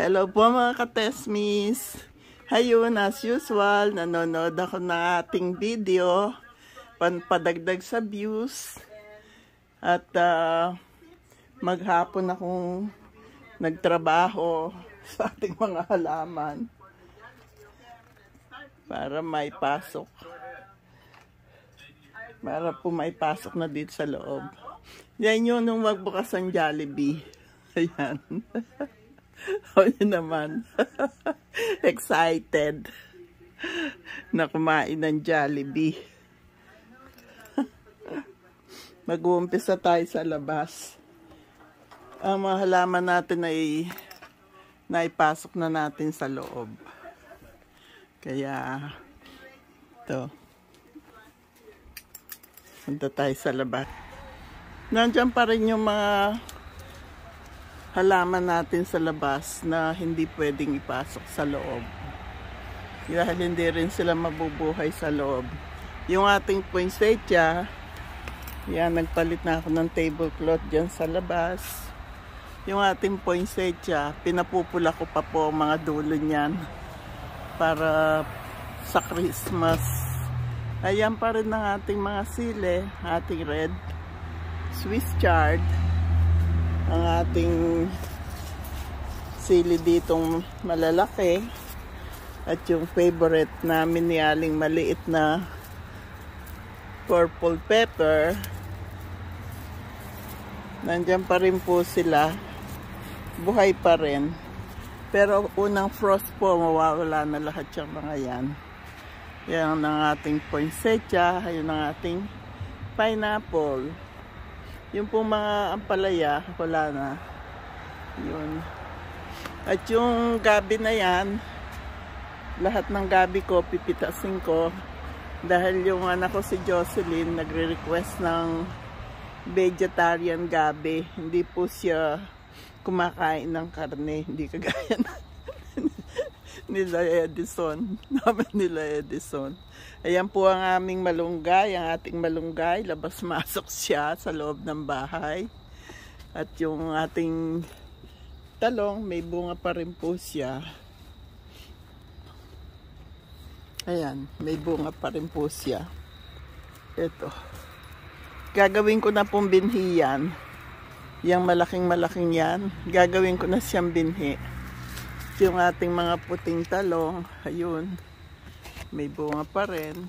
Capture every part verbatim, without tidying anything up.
Hello po mga katesmis. Ayun, as usual, nanonood ako ng ating video, panpadagdag sa views. At uh, maghapon akong nagtrabaho sa ating mga halaman para may pasok. Para po may pasok na dito sa loob. Yan yun nung magbukas ang Jollibee. Ayan. O yun naman. Excited na kumain ng Jollibee. Mag-uumpisa tayo sa labas. Ang mga halaman natin ay naipasok na natin sa loob. Kaya ito. Punta tayo sa labas. Nandiyan pa rin yung mga halaman natin sa labas na hindi pwedeng ipasok sa loob. Dahil hindi rin sila mabubuhay sa loob. Yung ating poinsettia, yan, nagpalit na ako ng tablecloth dyan sa labas. Yung ating poinsettia, pinapupula ko pa po mga dulo niyan para sa Christmas. Ayan pa rin ang ating mga sile, ating red Swiss chard. Ang ating sili ditong malalaki at yung favorite namin ni Aling maliit na purple pepper, nandyan pa rin po sila, buhay pa rin, pero unang frost po mawawala na lahat yung mga yan. Yan ang ating poinsettia, yun ang ating pineapple. Yung pong mga ampalaya, wala na. Yun. At yung gabi na yan, lahat ng gabi ko, pipitasin ko. Dahil yung anak ko si Jocelyn, nagre-request ng vegetarian gabi. Hindi po siya kumakain ng karne. Hindi kagaya na nila Edison. Namin nila Edison. Ayan po ang aming malunggay, ang ating malunggay, labas-masok siya sa loob ng bahay. At yung ating talong, may bunga pa rin po siya. Ayan, may bunga pa rin po siya. Ito. Gagawin ko na pong binhi yan. Yang malaking-malaking yan, gagawin ko na siyang binhi. Yung ating mga puting talong, ayun. May bunga pa rin.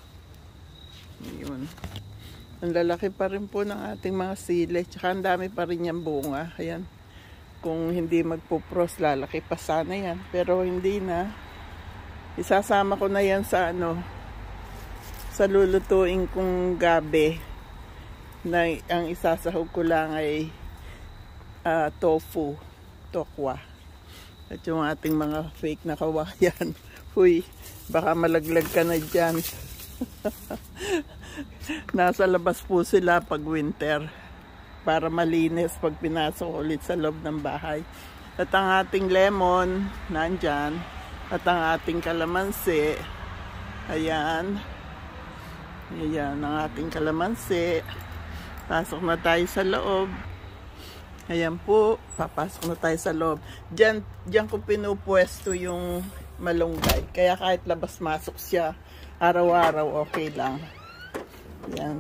Ayun. Ang lalaki pa rin po ng ating mga sili. Tsaka ang dami pa rin yung bunga. Ayan. Kung hindi magpupros, lalaki pa sana yan. Pero hindi na. Isasama ko na yan sa ano, sa lulutuin kong gabi. Na ang isasahog ko lang ay uh, tofu. Tokwa. At yung ating mga fake na kawayan. Uy, baka malaglag ka na dyan. Nasa labas po sila pag winter. Para malinis pag pinasok ulit sa loob ng bahay. At ang ating lemon, nandyan. At ang ating kalamansi. Ayan. Ayan ang ating kalamansi. Pasok na tayo sa loob. Ayan po, papasok na tayo sa loob. Diyan, diyan ko pinupwesto yung malunggay. Kaya kahit labas-masok siya, araw-araw okay lang. Ayan.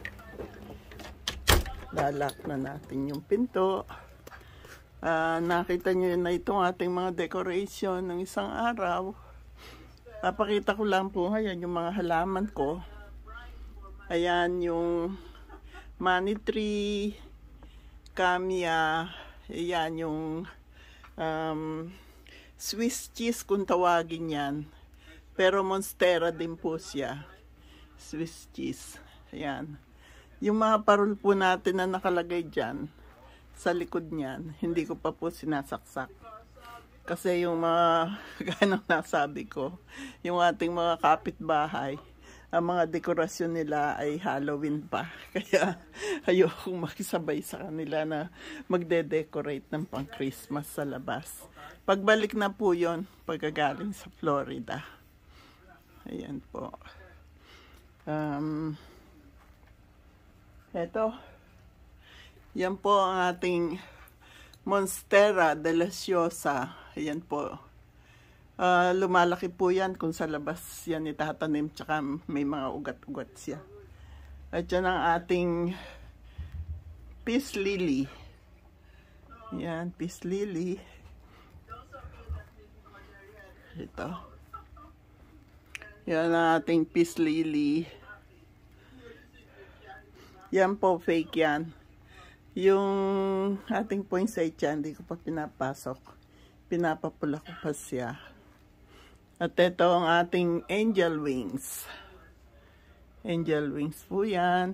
Lalak na natin yung pinto. Uh, nakita nyo na itong ating mga decoration ng isang araw. Papakita ko lang po ngayon yung mga halaman ko. Ayan yung money tree, camia, ayan yung um, Swiss cheese kung tawagin yan. Pero monstera din po siya. Swiss cheese. Ayan. Yung mga parol po natin na nakalagay dyan, sa likod niyan, hindi ko pa po sinasaksak. Kasi yung mga, ganang nasabi ko, yung ating mga kapitbahay, ang mga dekorasyon nila ay Halloween pa. Kaya ayokong makisabay sa kanila na magde-decorate ng pang Christmas sa labas. Pagbalik na po yun, pagkagaling sa Florida. Ayan po. Um, eto. Yan po ang ating Monstera deliciosa. Ayan po. Uh, lumalaki po yan kung sa labas yan itatanim, tsaka may mga ugat-ugat siya. At yan ang ating peace lily. Yan, peace lily. Ito. Yan ang ating peace lily. Yan po, fake yan. Yung ating poinsettia, hindi ko pa pinapasok. Pinapapula ko pa siya. At ito ang ating angel wings. Angel wings po yan.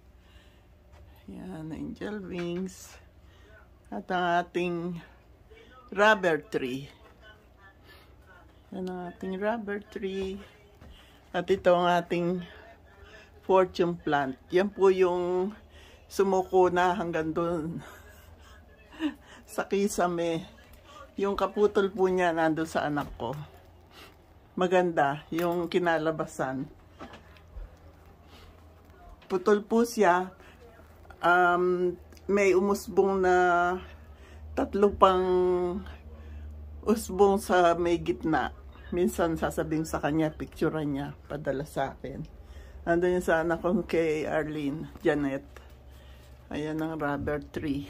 Yan, angel wings. At ang ating rubber tree. Yan ang ating rubber tree. At ito ang ating fortune plant. Yan po yung sumuko na hanggang doon sa kisame. Yung kaputol po niya nandun sa anak ko. Maganda yung kinalabasan. Putol po siya. Um, may umusbong na tatlo pang usbong sa may gitna. Minsan sasabihin sa kanya, picturean niya, padala sa akin. Andun yung sa anak kong kay Arlene, Janet. Ayan ang rubber tree.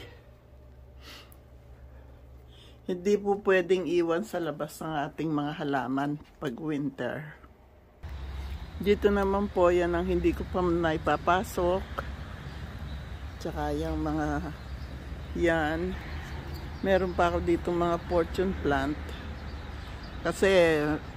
Hindi po pwedeng iwan sa labas ng ating mga halaman pag winter. Dito naman po, yan ang hindi ko pa naipapasok. Tsaka yung mga yan. Meron pa ako dito mga fortune plant. Kasi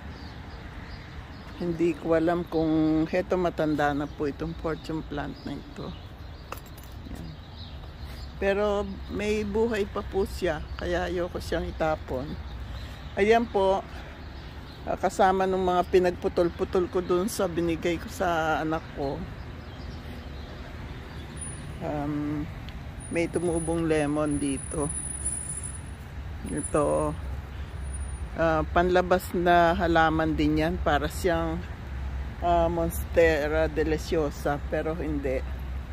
hindi ko alam kung heto matanda na po itong fortune plant na ito. Yan. Pero may buhay pa po siya, kaya ayoko siyang itapon. Ayan po, kasama ng mga pinagputol-putol ko dun sa binigay ko sa anak ko. Um, may tumubong lemon dito. Ito, uh, panlabas na halaman din yan, para siyang uh, Monstera deliciosa, pero hindi.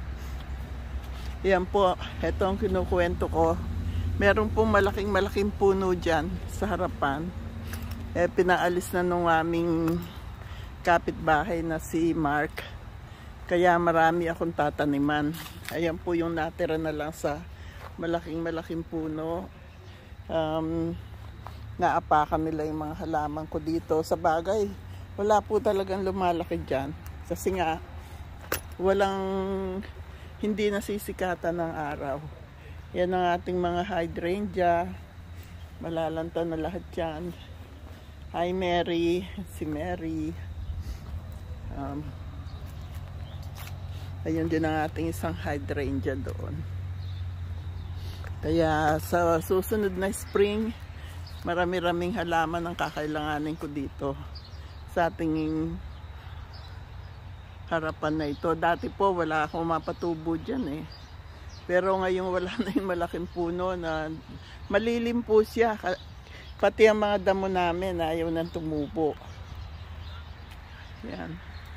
Yan po, ito ang kinukwento ko. Meron pong malaking malaking puno dyan sa harapan. Eh, pinaalis na nung aming kapitbahay na si Mark. Kaya marami akong tataniman. Ayan po yung natira na lang sa malaking malaking puno. Um, naapakan nila yung mga halaman ko dito. Sa bagay, wala po talagang lumalaki dyan. Kasi nga, walang, hindi nasisikatan ng araw. Yan ang ating mga hydrangea. Malalanta na lahat yan. Hi Mary, si Mary. Um, ayun din ang ating isang hydrangea doon. Kaya sa susunod na spring, marami-raming halaman ang kakailanganin ko dito sa ating harapan na ito. Dati po wala akong mapatubo dyan eh. Pero ngayon wala na yung malaking puno na malilim po siya. Pati ang mga damo namin ayaw nang tumubo. Yan.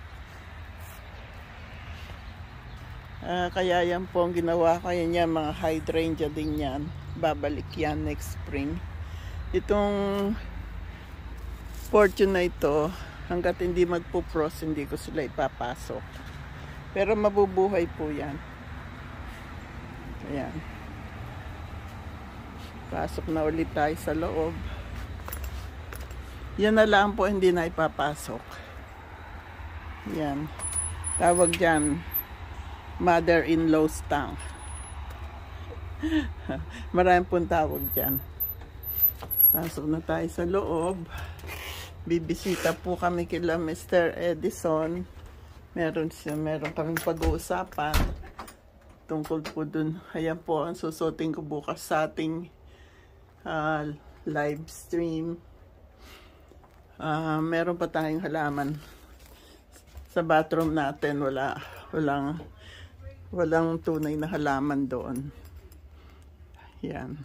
Uh, kaya yan po ang ginawa ko. Yan yan, mga hydrangea din yan. Babalik yan next spring. Itong fortune na ito, hanggat hindi magpo-frost, hindi ko sila ipapasok. Pero mabubuhay po yan. Ayan. Pasok na ulit tayo sa loob. Yan na lang po, hindi na ipapasok. Yan. Tawag dyan, mother-in-law's tank. Maraming pong tawag dyan. Pasok na tayo sa loob. Bibisita po kami kila Mister Edison. Meron siya, meron kaming pag-uusapan tungkol po dun. Ayan po ang susutin ko bukas sa ating uh, live stream. Uh, meron pa tayong halaman sa bathroom natin. Wala, walang, walang tunay na halaman doon. Yan.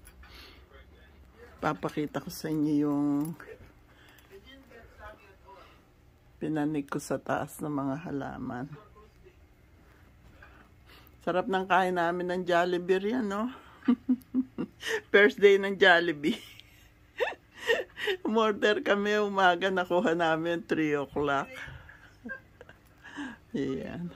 Papakita ko sa inyo yung pinanig ko sa taas ng mga halaman. Sarap ng kain namin ng Jollibee yan, no? First day ng Jollibee. Umorder kami umaga, nakuha namin three o'clock. Ayan.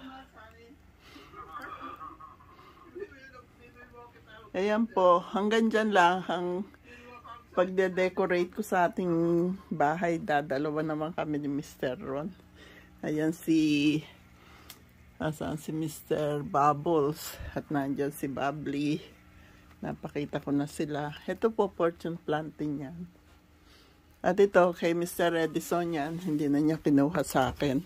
Ayan po, hanggang dyan lang ang pagde-decorate ko sa ating bahay. Dadalawa naman kami ni Mister Ron. Ayan si, asan si Mister Bubbles at nandyan si Bubbly. Napakita ko na sila. Ito po fortune planting yan. At ito kay Mister Edison yan, hindi na niya kinuha sa akin.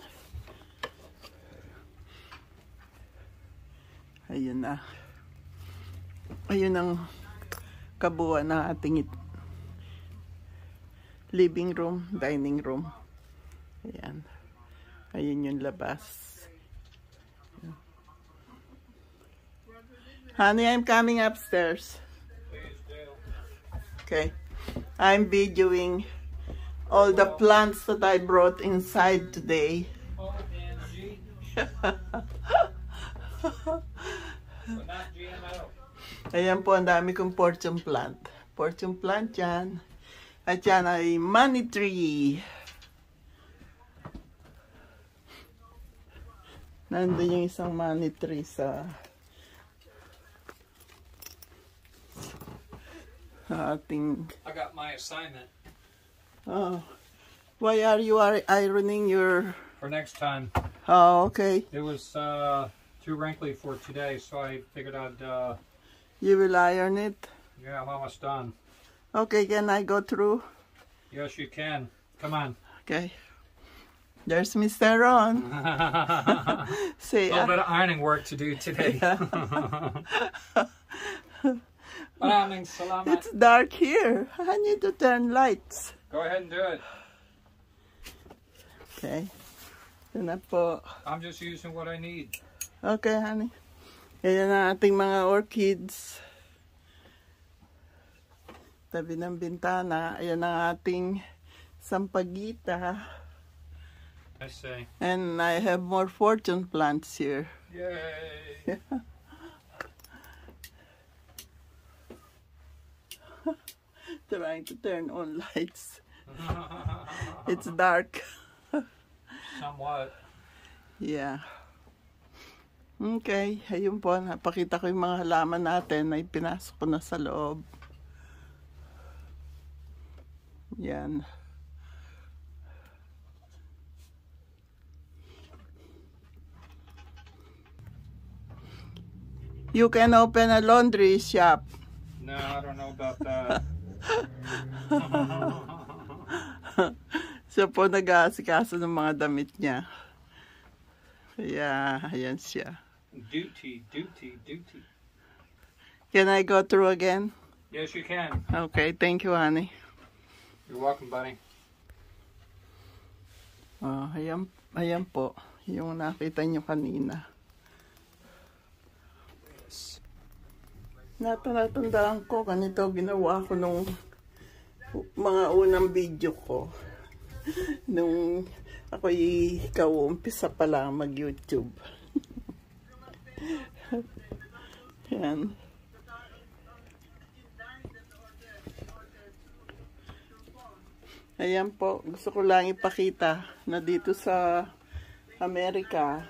Ayun na. Ayun ang kabuuan ng ating living room, dining room. Ayan. Ayun yung labas. Honey, I'm coming upstairs. Okay. I'm videoing all the plants that I brought inside today. Ayan po, ang dami kong fortune plant. Fortune plant yan. At yan ay money tree. Nandun yung isang money tree sa ating... I got my assignment. Oh. Why are you ironing your... For next time. Oh, okay. It was uh, too wrinkly for today, so I figured I'd... Uh, you will iron it? Yeah, I'm almost done. Okay, can I go through? Yes, you can. Come on. Okay. There's Mister Ron. Say, a little bit of ironing work to do today. Maraming salamat. It's dark here. I need to turn lights. Go ahead and do it. Okay. Ito na po. I'm just using what I need. Okay, honey. Ayan ang ating mga orchids. Tabi ng bintana. Ayan ang ating sampagita. I say. And I have more fortune plants here. Yay! Trying to turn on lights. It's dark. Somewhat. Yeah. Okay, ayun po. Napakita ko yung mga halaman natin na ipinasok ko na sa loob. Yan. You can open a laundry shop. No, I don't know about that. Siya po nag-aasikaso ng mga damit niya. Yeah, ayan siya. Duty, duty, duty. Can I go through again? Yes, you can. Okay, thank you, honey. You're welcome, buddy. Oh, ayan, ayan po. Yung nakita nyo kanina. Natatandaan ko, ganito ginawa ko nung mga unang video ko. Nung ako'y kauumpisa pa lang mag-YouTube. Yan. Ayan po, gusto ko lang ipakita na dito sa Amerika,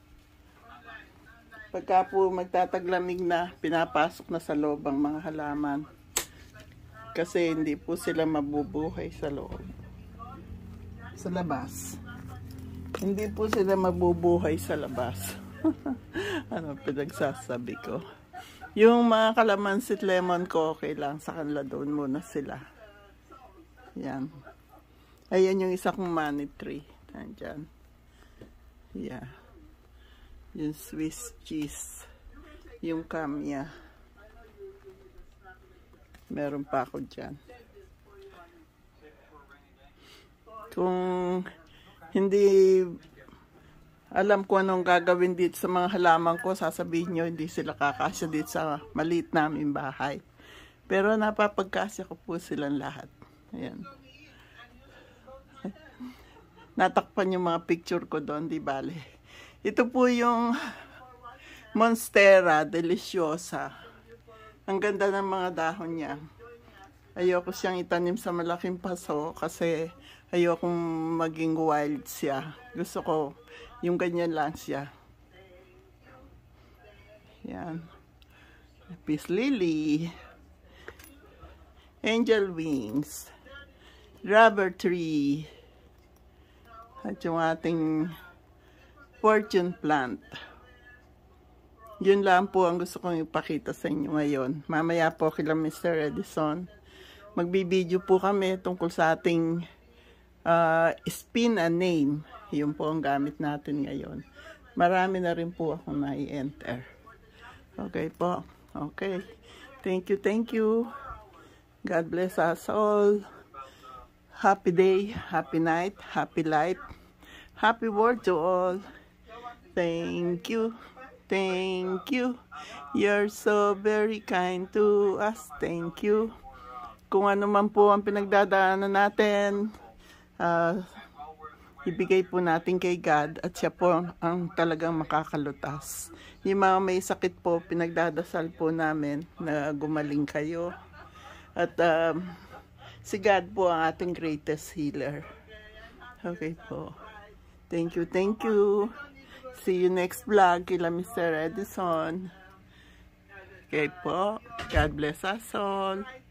pagka po magtataglamig na, pinapasok na sa loob ang mga halaman. Kasi hindi po sila mabubuhay sa loob. Sa labas. Hindi po sila mabubuhay sa labas. Ano pinagsasabi ko? Yung mga kalamansit lemon ko, okay lang. Sa kanila doon muna sila. Yan. Ayan yung isa kong money tree. Nandyan. Yeah. Yung Swiss cheese. Yung kamya. Meron pa ako dyan. Kung hindi alam ko anong gagawin dito sa mga halaman ko, sasabihin nyo hindi sila kakasya dito sa maliit namin bahay. Pero napapagkasya ko po silang lahat. Ayan. Natakpan yung mga picture ko doon, di bale. Ito po yung Monstera Deliciosa. Ang ganda ng mga dahon niya. Ayoko siyang itanim sa malaking paso kasi ayokong maging wild siya. Gusto ko yung ganyan lang siya. Yan. Peace lily. Angel wings. Rubber tree. At yung ating fortune plant. Yun lang po ang gusto kong ipakita sa inyo ngayon. Mamaya po kila Mister Edison, magbibideo po kami tungkol sa ating uh, spin a name. Yun po ang gamit natin ngayon. Marami na rin po akong na-enter. Okay po. Okay. Thank you, thank you. God bless us all. Happy day, happy night, happy life. Happy world to all. Thank you. Thank you. You're so very kind to us. Thank you. Kung ano man po ang pinagdadaanan natin, uh, ibigay po natin kay God at siya po ang talagang makakalutas. Yung mga may sakit po, pinagdadasal po namin na gumaling kayo. At um, si God po ang ating greatest healer. Okay po. Thank you, thank you. See you next vlog kila Mister Edison. Okay po. God bless us all.